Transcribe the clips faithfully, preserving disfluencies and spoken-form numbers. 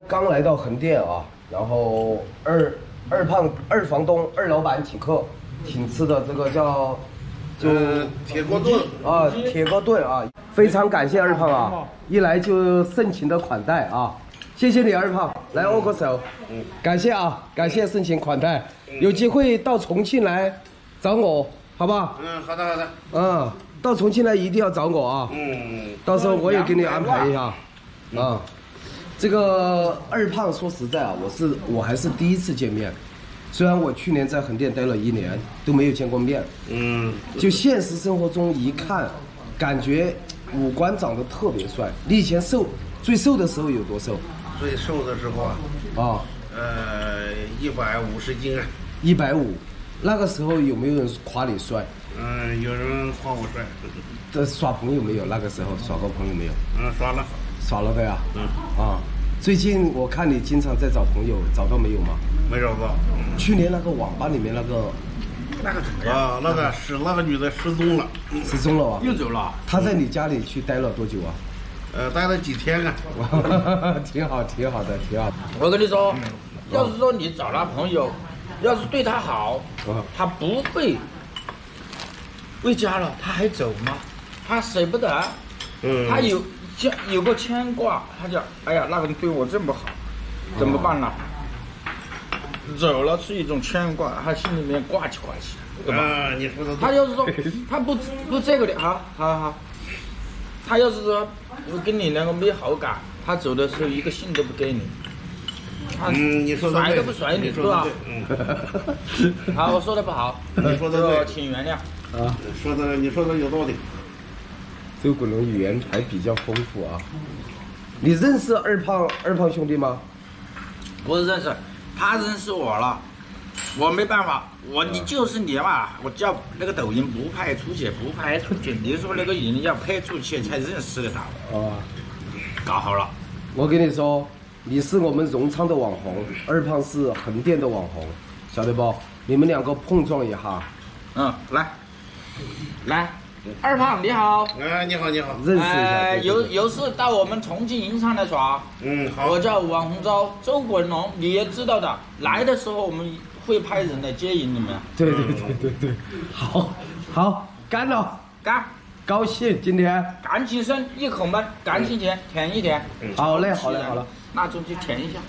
刚来到横店啊，然后二二胖二房东二老板请客，请吃的这个叫就、 呃、铁锅炖啊，铁锅炖啊，非常感谢二胖啊，一来就盛情的款待啊，谢谢你二胖，来握个手，嗯，感谢啊，感谢盛情款待，有机会到重庆来找我，好不好？ 嗯，好的好的， 嗯，到重庆来一定要找我啊， 嗯， 到时候我也给你安排一下，啊。这个二胖说实在啊，我是我还是第一次见面，虽然我去年在横店待了一年都没有见过面， 嗯， 就现实生活中一看，感觉五官长得特别帅。你以前瘦最瘦的时候有多瘦？ 最瘦的时候啊， 啊， 呃，一百五十斤啊， 一百五。那个时候有没有人夸你帅？ 嗯，有人夸我帅。 这耍朋友没有？那个时候耍过朋友没有？ 嗯，耍了。 耍了的呀。 嗯。 啊。最近我看你经常在找朋友，找到没有吗？ 没找到。 嗯、去年那个网吧里面那个， 那个什么呀？啊，那个是那个女的失踪了。 失踪了啊？ 又走了？ 她在你家里去待了多久啊？ 呃，待了几天啊？ 挺好，挺好的，挺好的。 我跟你说，要是说你找那朋友，要是对他好， 嗯、 他不会回家了，他还走吗？他舍不得。嗯。他有。有个牵挂，他就哎呀，那个人对我这么好，怎么办呢？走了是一种牵挂，他心里面挂起挂起，对吧？ 啊，你说的对。 他要是说他不不这个的，好好好，他要是说我跟你两个没好感，他走的时候一个信都不给你， 嗯，你说的甩都不甩你，对吧？嗯。好，我说的不好， 你说的对， 请原谅。 啊，说的你说的有道理。 周古龙语言还比较丰富啊，你认识二胖二胖兄弟吗？ 不认识，他认识我了，我没办法，我你就是你嘛，我叫那个抖音不拍出去，不拍出去，你说那个人要拍出去才认识得到。啊，搞好了。 我跟你说，你是我们荣昌的网红，二胖是横店的网红，晓得不？你们两个碰撞一下。 嗯，来，来。二胖你好， 哎，你好你好， 认识一下。 呃、有有事到我们重庆银山来耍。 嗯，好。 我叫王洪洲，周滚龙，你也知道的。来的时候我们会派人来接引你们。 对对对对对，好，好，干了， 干， 高兴今天。 感情深，一口闷，感情甜，舔一舔。 好嘞，好嘞，好了， 那就去舔一下。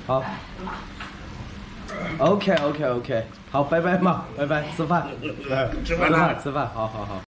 好。OK OK OK， 好，拜拜嘛，拜拜，吃饭， 吃饭了， 吃饭，好好好。